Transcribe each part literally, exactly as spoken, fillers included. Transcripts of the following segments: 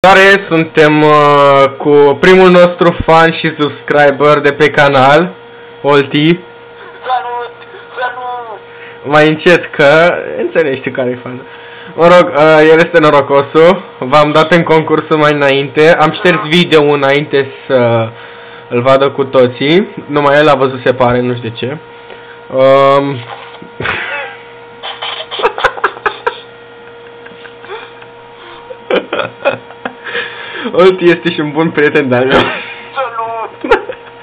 Care suntem uh, cu primul nostru fan și subscriber de pe canal, Olti. Salut! Salut! Mai încet că înțelegi care e fan. Mă rog, uh, el este norocosul. V-am dat în concursul mai înainte. Am șters video înainte să îl vadă cu toții. Numai el a văzut, se pare, nu știu de ce. Um... Olti este și un bun prieten de-al meu. Salut!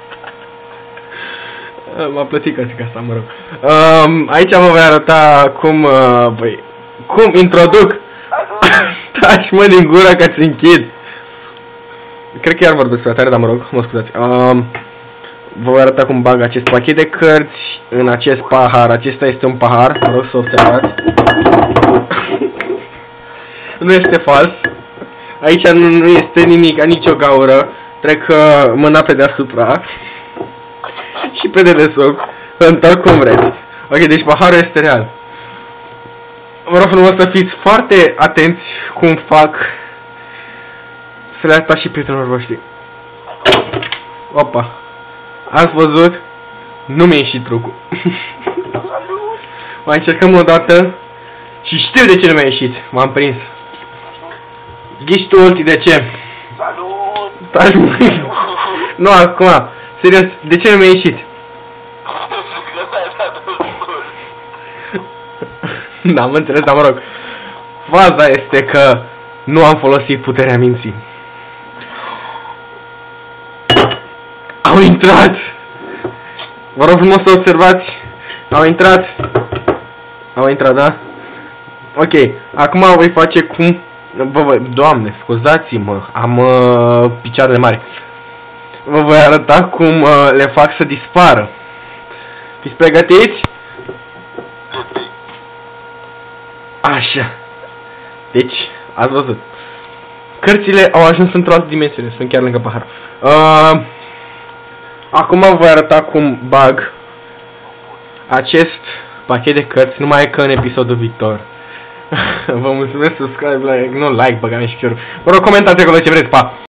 M-a plătit ca zic asta, mă rog. Um, aici vă voi arăta cum, uh, băi, cum introduc. Taci mă din gură că ți închid. Cred că iar vorbesc prea tare, dar mă rog, mă scuzați. Um, vă voi arăta cum bag acest pachet de cărți în acest pahar. Acesta este un pahar, mă rog să observați. Nu este fals. Aici nu, nu este nimic, nicio gaură. Trec uh, mâna pe deasupra și pe dedesubt. Întorc cum vreți. Ok, deci paharul este real. Vă rog frumos să fiți foarte atenți cum fac să le arătați și prietenilor voștri. Opa. Ați văzut? Nu mi-a ieșit trucul. Mai încercăm o dată și știu de ce nu mi-a ieșit. M-am prins. Ghiși tu, Olti, de ce? Salut! Nu, acum. Serios, de ce nu mi-a ieșit? Da, am înțeles, dar mă rog. Faza este că nu am folosit puterea minții. Au intrat! Vă rog frumos să observați. Au intrat. Au intrat, da? Ok, acum voi face cum... Bă, bă, Doamne, scuzați-mă, am uh, picioarele mari. Vă voi arăta cum uh, le fac să dispară. Fiți pregătiți? Așa. Deci, ați văzut. Cărțile au ajuns într-o altă dimensiune, sunt chiar lângă pahar. Uh, acum vă voi arăta cum bag acest pachet de cărți, numai că în episodul viitor. Vă mulțumesc, subscribe, like, nu like, băga-mi și chiar. Vă rog, comentați acolo ce vreți, pa!